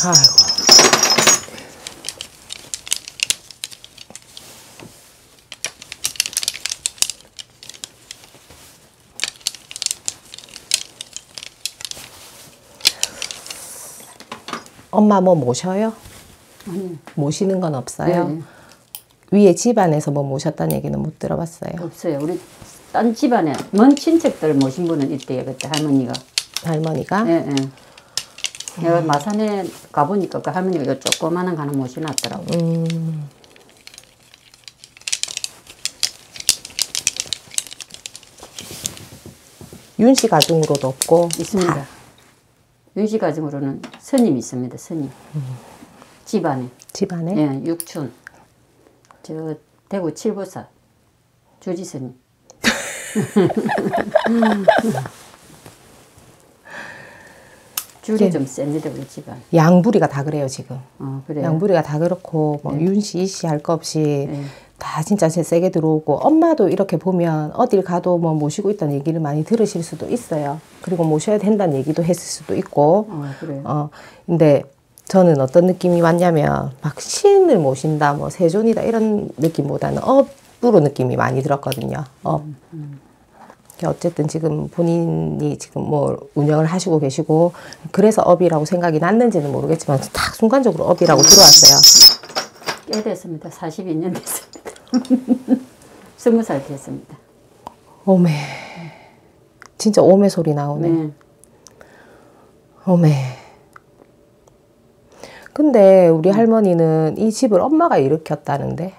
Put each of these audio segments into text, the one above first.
아이고. 엄마 뭐 모셔요? 아니. 모시는 건 없어요? 네. 위에 집안에서 뭐 모셨다는 얘기는 못 들어봤어요? 없어요. 우리 딴 집안에 먼 친척들 모신 분은 있대요. 그때 할머니가. 할머니가? 예, 예. 내가 마산에 가보니까 그 할머니가 요 조그마한 거 하나 모셔놨더라고. 윤씨 가중으로도 없고? 있습니다. 윤씨 가정으로는 스님이 있습니다. 스님. 집안에. 집안에? 예, 육촌. 저 대구 칠보사 주지스님. 줄이 좀 셉니다. 우리 집안. 양부리가 다 그래요 지금. 그래요? 양부리가 다 그렇고 뭐 윤씨 이씨 할 거 없이 네. 다 진짜 세게 들어오고 엄마도 이렇게 보면 어딜 가도 뭐 모시고 있다는 얘기를 많이 들으실 수도 있어요. 그리고 모셔야 된다는 얘기도 했을 수도 있고. 그래요? 근데 저는 어떤 느낌이 왔냐면 막 신을 모신다 뭐 세존이다 이런 느낌보다는 업으로 느낌이 많이 들었거든요. 업. 어쨌든 지금 본인이 지금 뭐 운영을 하시고 계시고 그래서 업이라고 생각이 났는지는 모르겠지만 딱 순간적으로 업이라고 들어왔어요. 꽤 됐습니다. 42년 됐습니다. 20살 됐습니다. 오메. 진짜 오메 소리 나오네. 네. 오메. 근데 우리 할머니는 이 집을 엄마가 일으켰다는데.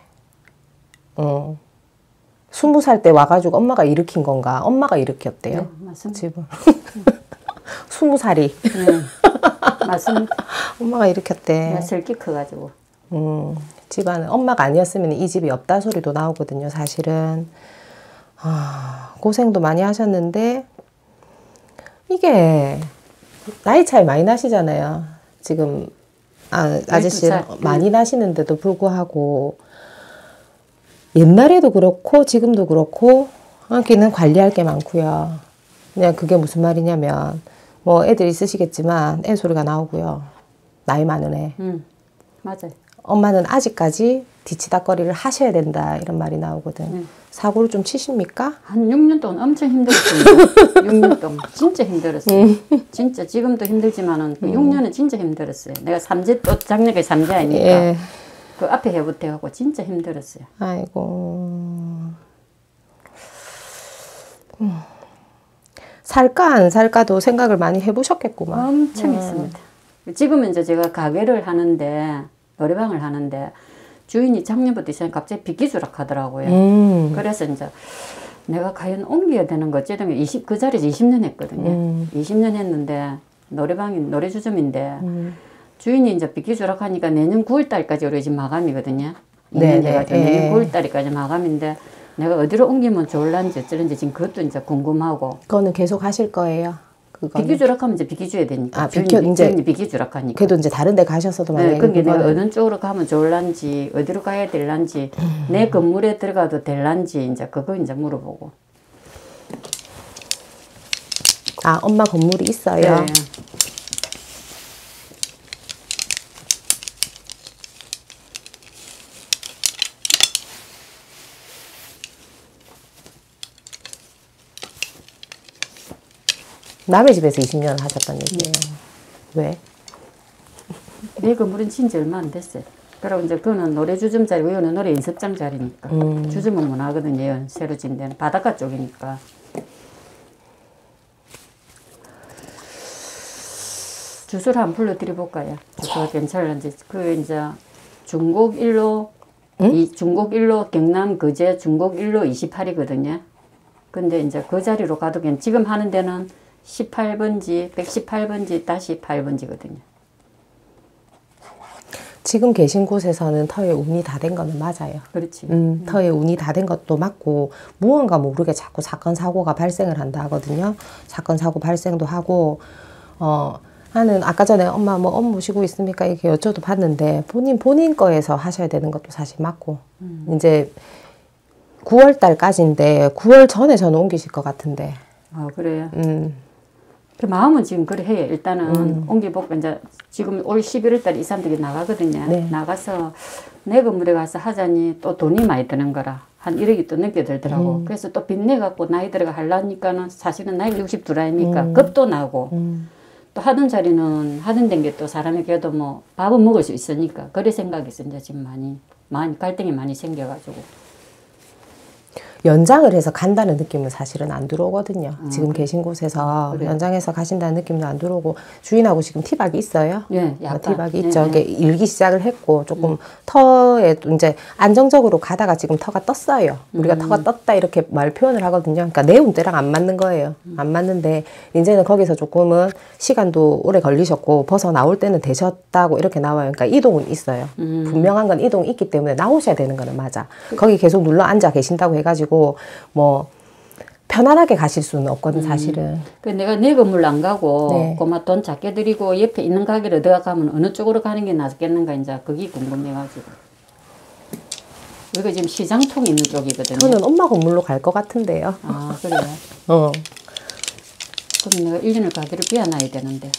20살 때 와가지고 엄마가 일으킨 건가? 엄마가 일으켰대요. 네, 맞습니다. 집을. 20살이. 네, 맞습니다. 엄마가 일으켰대. 내가 슬기 커가지고. 집안은 엄마가 아니었으면 이 집이 없다 소리도 나오거든요, 사실은. 고생도 많이 하셨는데, 이게, 나이 차이 많이 나시잖아요. 지금, 아저씨는 많이 나시는데도 불구하고, 옛날에도 그렇고, 지금도 그렇고, 여기는 관리할 게 많고요. 그냥 그게 무슨 말이냐면, 뭐 애들 있으시겠지만, 애 소리가 나오고요. 나이 많은 애. 맞아요. 엄마는 아직까지 뒤치다거리를 하셔야 된다 이런 말이 나오거든. 사고를 좀 치십니까? 한 6년 동안 엄청 힘들었습니다. 6년 동안 진짜 힘들었어요. 진짜 지금도 힘들지만은 그 6년은 진짜 힘들었어요. 내가 삼재 또 작년에 삼재 아니니까 예. 그 앞에 해부태하고 진짜 힘들었어요. 아이고. 살까 안 살까도 생각을 많이 해보셨겠구만. 엄청 했습니다. 지금은 이제 제가 가게를 하는데 노래방을 하는데 주인이 작년부터 이상 갑자기 비기주락 하더라고요. 그래서 이제 내가 과연 옮겨야 되는 거 어쨌든 그 자리에서 20년 했거든요. 20년 했는데 노래방이 노래주점인데 주인이 이제 비기주락 하니까 내년 9월달까지 우리 집 마감이거든요. 2년 돼가지고 내년 9월달까지 마감인데 내가 어디로 옮기면 좋을란지 어쩌는지 지금 그것도 이제 궁금하고. 그거는 계속 하실 거예요? 비기주락하면 이제 비기줘야 되니까. 주인이 비기주락하니까. 그래도 이제 다른 데 가셔서도 만약에. 네, 그게 내가 어느 쪽으로 가면 좋을란지, 어디로 가야 될란지, 내 건물에 들어가도 될란지, 이제 그거 이제 물어보고. 엄마 건물이 있어요? 네. 남의 집에서 20년 하셨다는 얘기예요. 왜? 내 건물은 진지 얼마 안 됐어요. 그리고 이제 그거는 노래 주점 자리고 이거는 노래 연습장 자리니까. 주점은 못 하거든요. 새로 진 데는 바닷가 쪽이니까. 주소를 한번 불러드려볼까요? 주소가 괜찮은지. 그 이제 중곡 1로 중곡 1로 경남 거제 중곡 1로 28이거든요. 근데 이제 그 자리로 가도 지금 하는 데는 18번지, 118번지, 다시 8번지거든요. 지금 계신 곳에서는 터에 운이 다 된 거는 맞아요. 그렇지. 터에 운이 다 된 것도 맞고 무언가 모르게 자꾸 사건 사고가 발생을 한다 하거든요. 사건 사고 발생도 하고 나는 아까 전에 엄마 뭐 엄마 모시고 있습니까? 이렇게 여쭤도 봤는데 본인 거에서 하셔야 되는 것도 사실 맞고 이제 9월 달까지인데 9월 전에 저는 옮기실 것 같은데. 그래요? 그 마음은 지금 그래 해요. 일단은 옮겨보고 이제 지금 올 11월 달에 이 사람들이 나가거든요. 네. 나가서 내 건물에 가서 하자니 또 돈이 많이 드는 거라. 한 1억이 또 넘게 들더라고. 그래서 또 빚내갖고 나이 들어가 하려니까는 사실은 나이가 62 아닙니까? 겁도 나고. 또 하던 자리는 하던 된 게 또 사람이 그래도 뭐 밥은 먹을 수 있으니까. 그래 생각해서 이제 지금 많이 갈등이 많이 생겨가지고. 연장을 해서 간다는 느낌은 사실은 안 들어오거든요. 지금 계신 곳에서 그래요. 연장해서 가신다는 느낌도 안 들어오고 주인하고 지금 티박이 있어요. 네, 약간. 티박이 있죠. 네, 이게 일기 시작을 했고 조금 터에 이제 안정적으로 가다가 지금 터가 떴어요. 우리가 터가 떴다 이렇게 말 표현을 하거든요. 그러니까 내 운때랑 안 맞는 거예요. 안 맞는데 이제는 거기서 조금은 시간도 오래 걸리셨고 벗어 나올 때는 되셨다고 이렇게 나와요. 그러니까 이동은 있어요. 분명한 건 이동이 있기 때문에 나오셔야 되는 거는 맞아. 거기 계속 눌러 앉아 계신다고 해가지고 뭐 편안하게 가실 수는 없거든 사실은. 그 내가 내 건물 안 가고 네. 고마 돈 작게 드리고 옆에 있는 가게를 내가 가면 어느 쪽으로 가는 게 낫겠는가 이제 그게 궁금해가지고. 여기가 지금 시장통이 있는 쪽이거든요. 저는 엄마 건물로 갈 것 같은데요. 아 그래요? 어. 그럼 내가 1년을 가게를 비워놔야 되는데.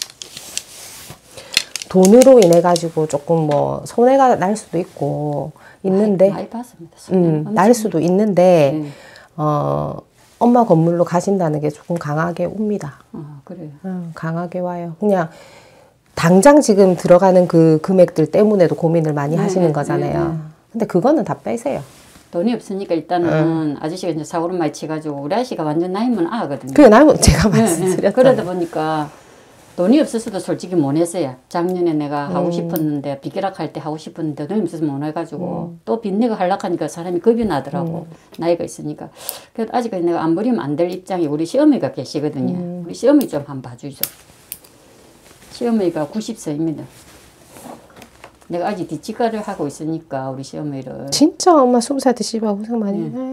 돈으로 인해 가지고 조금 뭐 손해가 날 수도 있고 있는데 많이 봤습니다. 날 수도 있는데 네. 엄마 건물로 가신다는 게 조금 강하게 옵니다. 아 그래요. 강하게 와요. 그냥 당장 지금 들어가는 그 금액들 때문에도 고민을 많이 하시는 거잖아요. 근데 그거는 다 빼세요. 돈이 없으니까 일단은 아저씨가 이제 사고를 많이 치가지고 우리 아저씨가 완전 나이 많은 아거든요. 그게 제가 말씀드렸잖아요. 그러다 보니까 돈이 없어서도 솔직히 못 했어요. 작년에 내가 하고 싶었는데 비계락할 때 하고 싶었는데 돈이 없어서 못 해가지고 또 빚내고 하려고 하니까 사람이 겁이 나더라고. 나이가 있으니까. 그래도 아직까지 내가 안 버리면 안 될 입장이 우리 시어머니가 계시거든요. 우리 시어머니 좀 한번 봐주죠. 시어머니가 90세입니다. 내가 아직 뒷집가를 하고 있으니까 우리 시어머니를. 진짜 엄마 20살 때 씨발 고생 많이 해.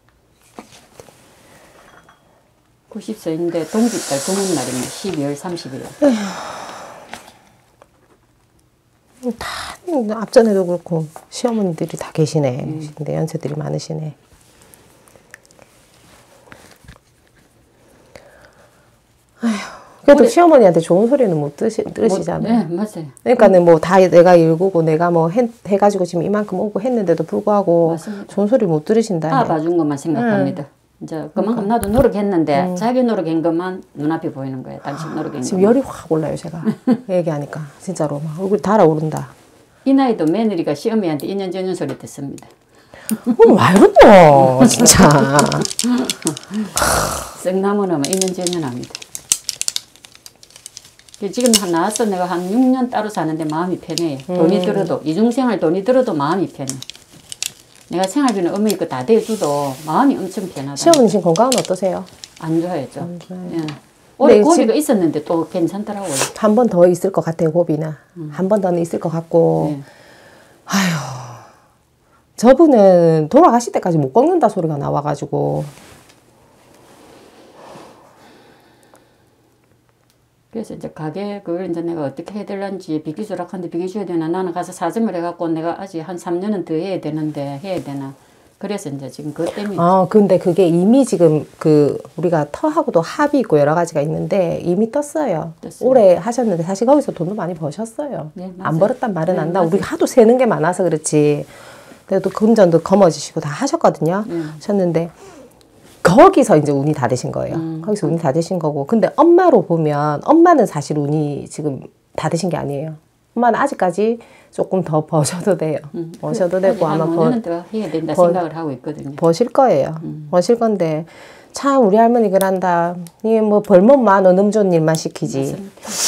90세인데 동짓달 동문날입니다. 12월 30일. 다 앞전에도 그렇고 시어머니들이 다 계시네. 근데 연세들이 많으시네. 아휴, 그래도 시어머니한테 좋은 소리는 못 들으시잖아요. 네, 맞아요. 그러니까는 뭐 다 내가 일구고 내가 뭐 해가지고 지금 이만큼 오고 했는데도 불구하고 맞습니다. 좋은 소리 못 들으신다. 봐준 것만 생각합니다. 이제 그만큼 나도 노력했는데 자기 노력한 것만 눈앞에 보이는 거예요. 당신 노력한 지금 것만. 열이 확 올라요 제가 얘기하니까 진짜로 막 얼굴 달아오른다. 이 나이도 며느리가 시어머니한테 2년 전년 소리 듣습니다. 왜 그러노 진짜. 썩나무는 2년 전년 합니다. 지금 나와서 내가 한 6년 따로 사는데 마음이 편해요. 돈이 들어도 이중생활 돈이 들어도 마음이 편해. 내가 생활비는 어머니 거 다 대줘도 마음이 엄청 편하다. 시어머니 지금 건강은 어떠세요? 안 좋아했죠. 예. 올해 고비가 있었는데 또 괜찮더라고요. 한 번 더 있을 것 같아요 고비는. 한 번 더는 있을 것 같고. 네. 아휴, 저분은 돌아가실 때까지 못 꺾는다 소리가 나와가지고. 그래서 이제 가게 그걸 이제 내가 어떻게 해야 될런지 비기주락한데 비기줘야 되나 나는 가서 사정을 해갖고 내가 아직 한 3년은 더 해야 되는데 해야 되나. 그래서 이제 지금 그것 때문에. 근데 그게 이미 지금 우리가 터하고도 합이 있고 여러 가지가 있는데 이미 떴어요. 오래 하셨는데 사실 거기서 돈도 많이 버셨어요. 네, 안 벌었단 말은 네, 안 나. 우리가 하도 세는 게 많아서 그렇지. 그래도 금전도 거머쥐시고 다 하셨거든요. 하셨는데 거기서 이제 운이 다 되신 거예요. 거기서 운이 다 되신 거고. 근데 엄마로 보면 엄마는 사실 운이 지금 다 되신 게 아니에요. 엄마는 아직까지 조금 더 버셔도 돼요. 버셔도 되고 아마 5년은 더 해야 된다 생각을 하고 있거든요. 버실 거예요. 버실 건데 참 우리 할머니 그란다. 이게 뭐 벌면 많어 놈 좋은 일만 시키지.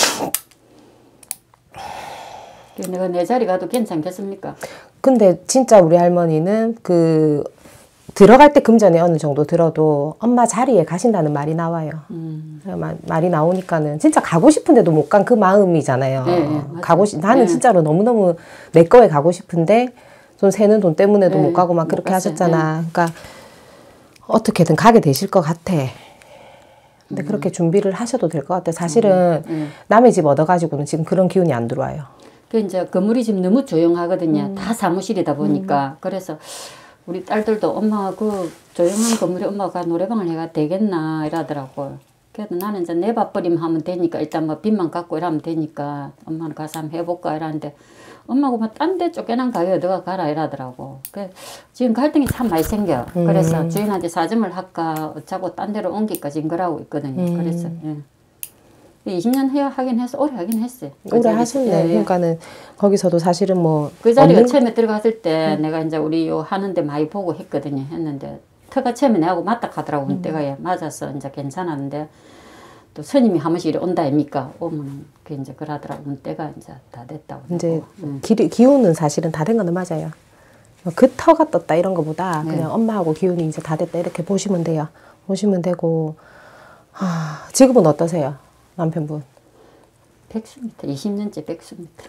내가 내 자리 가도 괜찮겠습니까? 근데 진짜 우리 할머니는 들어갈 때 금전에 어느 정도 들어도 엄마 자리에 가신다는 말이 나와요. 말이 나오니까는 진짜 가고 싶은데도 못 간 그 마음이잖아요. 네, 나는 진짜로 너무너무 내 거에 가고 싶은데 돈 세는 돈 때문에도 못 가고 막 그렇게 하셨잖아. 그러니까 어떻게든 가게 되실 것 같아. 근데 그렇게 준비를 하셔도 될 것 같아. 사실은 남의 집 얻어가지고는 지금 그런 기운이 안 들어와요. 그 이제 건물이 지금 너무 조용하거든요. 다 사무실이다 보니까. 그래서 우리 딸들도 엄마 그 조용한 건물에 엄마가 노래방을 해가 되겠나 이러더라고요. 그래도 나는 이제 내 밥벌이만 하면 되니까 일단 뭐 빚만 갚고 이러면 되니까 엄마는 가서 한번 해볼까 이러는데 엄마가 뭐 딴 데 쫓겨난 가게 어디가 가라 이러더라고. 그래 지금 갈등이 참 많이 생겨. 그래서 주인한테 사정을 할까 어차고 딴 데로 옮길까 지금 그러고 있거든요. 그래서 예. 20년 해야 하긴 했어. 오래 하긴 했어요. 오래 하셨네. 예, 예. 그러니까는 거기서도 사실은 뭐 그 자리가 처음에 들어갔을 때 내가 이제 우리 요 하는데 많이 보고 했거든요. 했는데 터가 처음에 내하고 맞다 가더라고. 때가 예, 맞아서 이제 괜찮았는데 또 스님이 한 번씩 이리 온다 아닙니까? 오면 그 이제 그러더라고. 때가 이제 다 됐다고. 이제 기운은 사실은 다 된 거는 맞아요. 그 터가 떴다 이런 거보다 그냥 엄마하고 기운이 이제 다 됐다 이렇게 보시면 돼요. 보시면 되고 지금은 어떠세요? 남편분? 백수입니다. 20년째 백수입니다.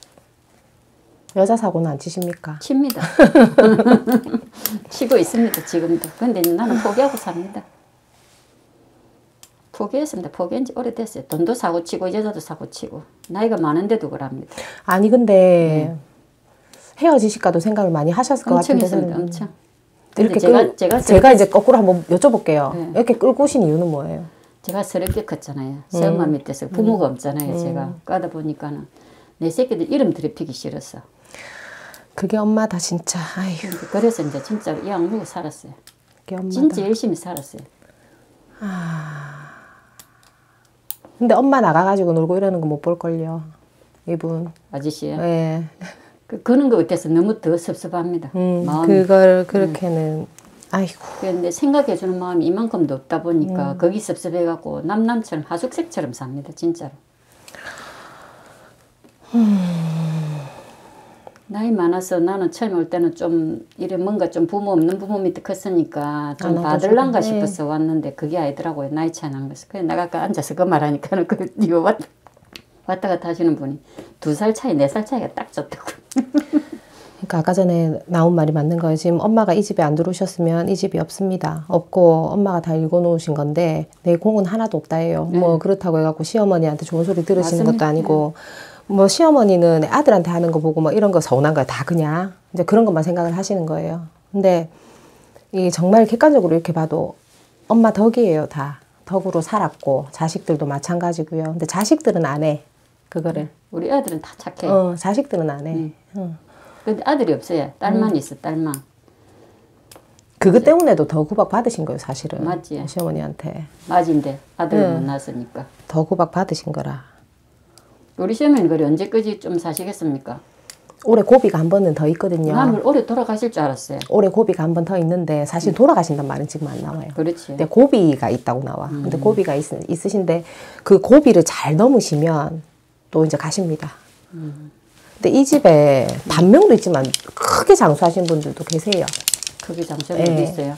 여자 사고는 안 치십니까? 칩니다. 치고 있습니다. 지금도. 근데 나는 포기하고 삽니다. 포기했습니다. 포기한 지 오래됐어요. 돈도 사고 치고 여자도 사고 치고 나이가 많은데도 그럽니다. 아니 근데 헤어지실까도 생각을 많이 하셨을 것 엄청 같은데 했습니다. 엄청. 이렇게 제가 이제 거꾸로 한번 여쭤볼게요. 이렇게 끌고 오신 이유는 뭐예요? 제가 서럽게 컸잖아요. 새엄마 밑에서 부모가 없잖아요. 제가 까다 보니까는 내 새끼들 이름 더럽히기 싫었어. 그게 엄마다 진짜. 아휴. 그래서 이제 진짜 이 악물고 살았어요. 그게 엄마다. 진짜 열심히 살았어요. 근데 엄마 나가가지고 놀고 이러는 거 못 볼걸요. 이분. 아저씨요? 네. 그런 거 같아서 너무 더 섭섭합니다. 마음이. 그걸 그렇게는 아이고. 그런데 생각해주는 마음이 이만큼도 없다 보니까 거기 섭섭해갖고 남남처럼 하숙색처럼 삽니다. 진짜로. 나이 많아서 나는 처음에 올 때는 좀 이래 뭔가 좀 부모 없는 부모 밑에 컸으니까 좀 받을란가 싶어서 왔는데 그게 아니더라고요. 나이 차이 난 것이. 그래 내가 아까 앉아서 그 말하니까는 그 이거 왔다 갔다 하시는 분이 2살 차이, 4살 차이가 딱 좋다고. 그러니까 아까 전에 나온 말이 맞는 거예요. 지금 엄마가 이 집에 안 들어오셨으면 이 집이 없습니다. 없고 엄마가 다 읽어놓으신 건데 내 공은 하나도 없다예요. 뭐 그렇다고 해갖고 시어머니한테 좋은 소리 들으시는 맞습니다. 것도 아니고 뭐 시어머니는 아들한테 하는 거 보고 뭐 이런 거 서운한 거야. 다 그냥 이제 그런 것만 생각을 하시는 거예요. 근데 이 정말 객관적으로 이렇게 봐도 엄마 덕이에요. 다 덕으로 살았고 자식들도 마찬가지고요. 근데 자식들은 안 해. 그거를. 우리 애들은 다 착해. 자식들은 안 해. 근데 아들이 없어요. 딸만 있어. 딸만. 그것 때문에도 더 구박 받으신 거예요. 사실은. 맞지. 시어머니한테. 맞인데 아들을 못 낳았으니까. 더 구박 받으신 거라. 우리 시어머니는 그래 언제까지 좀 사시겠습니까? 올해 고비가 한 번은 더 있거든요. 나는 올해 돌아가실 줄 알았어요. 올해 고비가 한 번 더 있는데 사실 돌아가신단 말은 지금 안 나와요. 그렇지. 근데 고비가 있다고 나와. 근데 고비가 있으신데 그 고비를 잘 넘으시면 또 이제 가십니다. 근데 이 집에 반명도 있지만 크게 장수하신 분들도 계세요. 크게 장수하는 분도 있어요.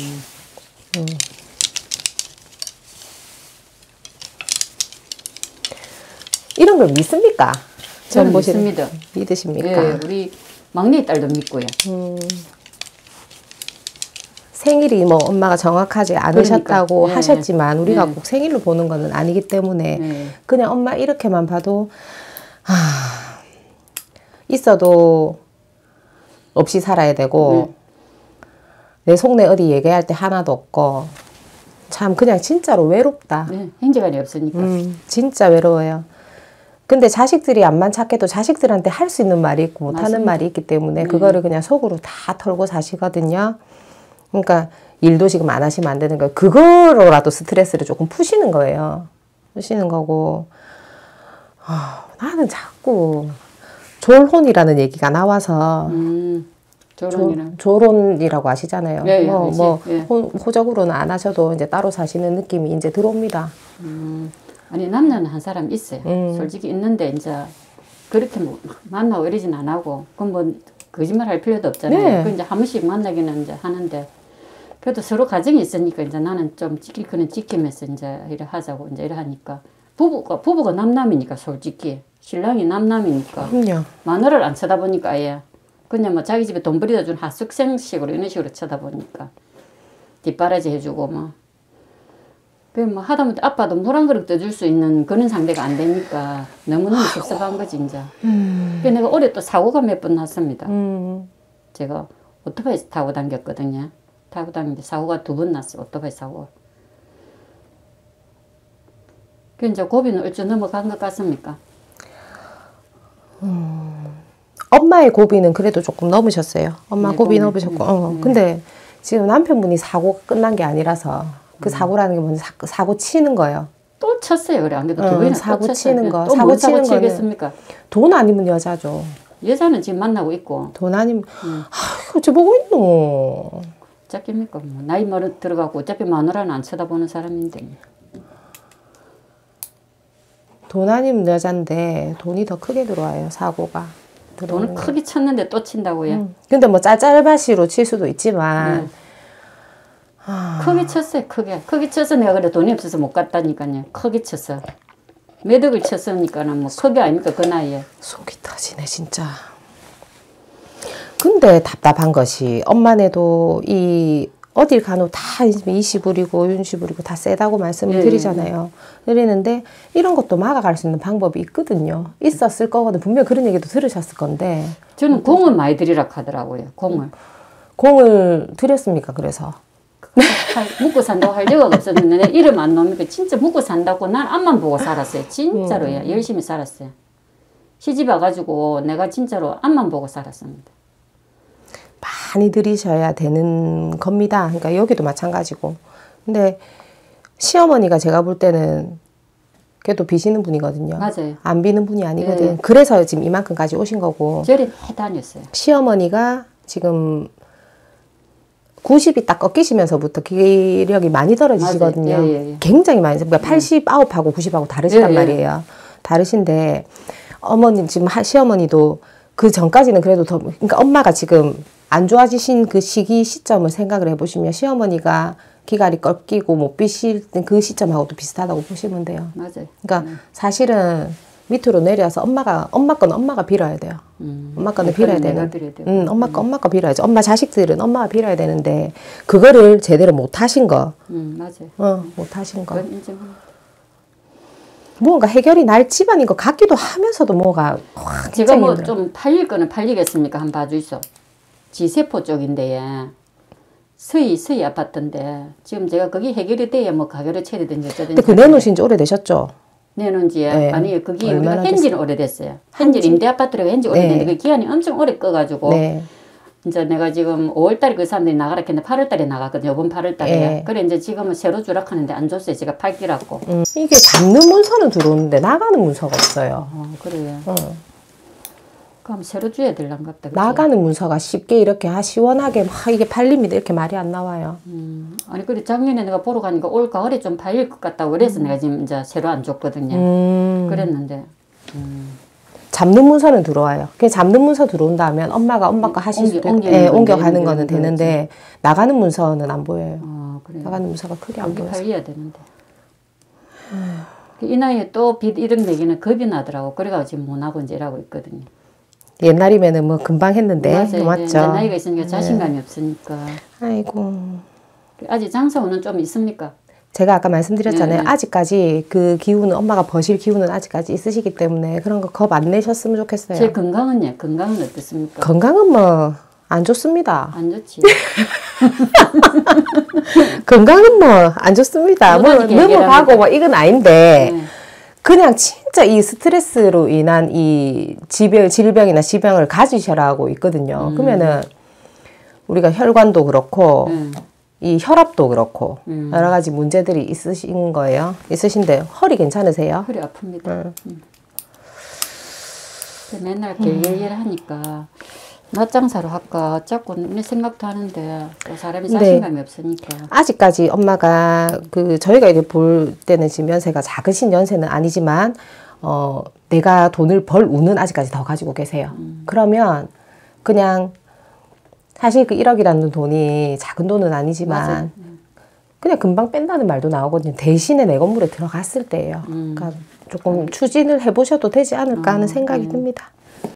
이런 걸 믿습니까? 저는 믿습니다. 믿으십니까? 예, 우리 막내 딸도 믿고요. 생일이 뭐 엄마가 정확하지 않으셨다고 그러니까, 하셨지만 우리가 꼭 생일로 보는 거는 아니기 때문에 그냥 엄마 이렇게만 봐도 있어도 없이 살아야 되고 내 속내 어디 얘기할 때 하나도 없고 참 그냥 진짜로 외롭다. 행제간이 없으니까. 진짜 외로워요. 근데 자식들이 암만 착해도 자식들한테 할 수 있는 말이 있고 못하는 맞습니다. 말이 있기 때문에 그거를 그냥 속으로 다 털고 사시거든요. 그러니까 일도 지금 안 하시면 안 되는 거예요. 그거로라도 스트레스를 조금 푸시는 거예요. 푸시는 거고 나는 자꾸 졸혼이라는 얘기가 나와서 조론이라고 아시잖아요. 네, 호적으로는 안 하셔도 이제 따로 사시는 느낌이 이제 들어옵니다. 아니 남자는 한 사람 있어요. 솔직히 있는데 이제 그렇게 뭐 만나고 이러진 안 하고 그럼 뭐 거짓말 할 필요도 없잖아요. 그 이제 한 번씩 만나기는 이제 하는데 그래도 서로 가정이 있으니까 이제 나는 좀 지킬 거는 지키면서 이제 이래 하자고 이제 이래 하니까 부부가 남남이니까 솔직히 신랑이 남남이니까 마누라를 안 쳐다보니까 아예 그냥 뭐 자기 집에 돈 버리다 준 하숙생식으로 이런 식으로 쳐다보니까 뒷바라지 해주고 뭐 뭐 하다못해 아빠도 물 한 그릇 떠줄 수 있는 그런 상대가 안 되니까 너무너무 섭섭한 거지 이제. 그래서 내가 올해 또 사고가 몇 번 났습니다. 제가 오토바이 타고 다녔거든요. 타고 다니는데 사고가 2번 났어요. 오토바이 사고. 그 이제 고비는 얼추 넘어간 것 같습니까? 엄마의 고비는 그래도 조금 넘으셨어요. 엄마 네, 고비 보면. 넘으셨고. 근데 지금 남편분이 사고가 끝난 게 아니라서 그 사고라는 게 뭔지 사고 치는 거예요. 또 쳤어요. 그래. 안 그래도 두 번이나 사고 또 치는 쳤어요. 거. 또 사고 사고 치는 거는 치겠습니까? 돈 아니면 여자죠. 여자는 지금 만나고 있고. 돈 아니면 아휴 어째 보고 있노. 어차피입니까? 뭐 나이 멀어 들어가고 어차피 마누라는 안 쳐다보는 사람인데. 돈 아니면 여잔데 돈이 더 크게 들어와요. 사고가. 돈을 크게 쳤는데 또 친다고요? 근데 뭐 짤짤바시로 칠 수도 있지만 크게 쳤어요. 크게 쳐서 내가 그래 돈이 없어서 못 갔다니까요. 크게 쳤어. 매덕을 쳤으니까는 뭐 크게 아닙니까 그 나이에. 속이 터지네 진짜. 근데 답답한 것이 엄마네도 이 어딜 가노 다 이시부리고 윤시부리고 다 세다고 말씀을 드리잖아요. 그러는데 이런 것도 막아갈 수 있는 방법이 있거든요. 있었을 거거든. 분명 그런 얘기도 들으셨을 건데. 저는 공을 많이 드리라 하더라고요. 공을 드렸습니까? 그래서. 묵고 산다고 할 여가 없었는데 내 이름 안 나오니까 진짜 묵고 산다고 난 앞만 보고 살았어요. 진짜로요. 열심히 살았어요. 시집 와가지고 내가 진짜로 앞만 보고 살았습니다. 많이 들이셔야 되는 겁니다. 그러니까 여기도 마찬가지고. 근데 시어머니가 제가 볼 때는 그래도 비시는 분이거든요. 맞아요. 안 비는 분이 아니거든. 네. 그래서 지금 이만큼까지 오신 거고. 절에 많이 다녔어요. 시어머니가 지금 90이 딱 꺾이시면서부터 기력이 많이 떨어지시거든요. 예. 굉장히 많이. 그러니까 89하고 90하고 다르시단 예. 말이에요. 다르신데 어머님 지금 시어머니도 그 전까지는 그래도 더 그러니까 엄마가 지금 안 좋아지신 그 시점을 생각을 해보시면 시어머니가 기갈이 꺾이고 못 비실 그 시점하고도 비슷하다고 보시면 돼요. 맞아요. 그러니까 사실은 밑으로 내려서 엄마 건 엄마가 빌어야 돼요. 엄마 거는 빌어야 되는. 엄마 거 빌어야죠. 엄마 자식들은 엄마가 빌어야 되는데 그거를 제대로 못 하신 거. 맞아요. 못 하신 거. 그건 인정합니다. 뭔가 해결이 날 집안인 것 같기도 하면서도 뭐가 확 제가 뭐 좀 팔릴 거는 팔리겠습니까? 한번 봐주이소. 지세포 쪽인데 서희 아파트인데 지금 제가 거기 해결이 돼야 뭐 가격을 쳐야 되든지 어쩌든지. 근데 그 내놓으신 지 오래되셨죠? 내놓은 지 네. 아니 거기 우리가 현지는 오래됐어요. 현지 임대 아파트라고 현지 오래됐는데 그 기한이 엄청 오래 꺼가지고 이제 내가 지금 5월달에 그 사람들이 나가라 했는데 8월달에 나갔거든요. 이번 8월달에. 그래 이제 지금은 새로 주락하는데 안 줬어요. 제가 팔기라고. 이게 잡는 문서는 들어오는데 나가는 문서가 없어요. 그래요. 그럼 새로 줘야 될란갑다. 나가는 문서가 쉽게 이렇게 시원하게 막 이게 팔립니다. 이렇게 말이 안 나와요. 아니 그래 작년에 내가 보러 가니까 올 가을에 좀 팔릴 것 같다고 그래서 내가 지금 이제 새로 안 줬거든요. 그랬는데. 잡는 문서는 들어와요. 그 잡는 문서 들어온다면 엄마가 엄마 거 하실 수도 옮겨가는 거는 되는데 나가는 문서는 안 보여요. 그래요. 나가는 문서가 크게 안 보여서. 팔려야 되는데. 이 나이에 또 빚 이런 얘기는 겁이 나더라고. 그래가지고 지금 못 하고 이제 일하고 있거든요. 옛날이면은 뭐 금방 했는데 맞죠? 이제 나이가 있으니까 자신감이 없으니까. 아이고. 아직 장사운은 좀 있습니까? 제가 아까 말씀드렸잖아요. 아직까지 그 기운은 엄마가 버실 기운은 아직까지 있으시기 때문에 그런 거 겁 안 내셨으면 좋겠어요. 제 건강은요? 건강은 어떻습니까? 건강은 뭐 안 좋습니다. 안 좋지. 건강은 뭐 안 좋습니다. 뭐 넘어가고 뭐 이건 아닌데 그냥 진짜 이 스트레스로 인한 이 질병이나 지병을 가지셔라고 있거든요. 그러면은 우리가 혈관도 그렇고 이 혈압도 그렇고 여러 가지 문제들이 있으신 거예요. 있으신데 허리 괜찮으세요? 허리 아픕니다. 맨날 길길길 하니까 낮장사로 할까 자꾸 내 생각도 하는데 또 사람이 자신감이 없으니까. 아직까지 엄마가 저희가 이제 볼 때는 지금 연세가 작으신 연세는 아니지만 내가 돈을 벌 운은 아직까지 더 가지고 계세요. 그러면 그냥 사실 그 1억이라는 돈이 작은 돈은 아니지만 그냥 금방 뺀다는 말도 나오거든요. 대신에 내 건물에 들어갔을 때예요. 그러니까 조금 추진을 해보셔도 되지 않을까 하는 생각이 듭니다.